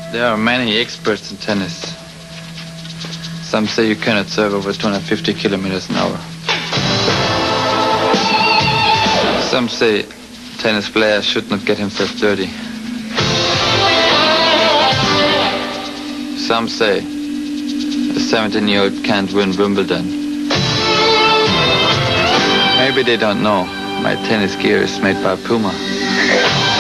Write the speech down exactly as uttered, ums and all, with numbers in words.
There are many experts in tennis. Some say you cannot serve over two hundred fifty kilometers an hour. Some say tennis player should not get himself dirty. Some say a seventeen-year-old can't win Wimbledon. Maybe they don't know my tennis gear is made by Puma.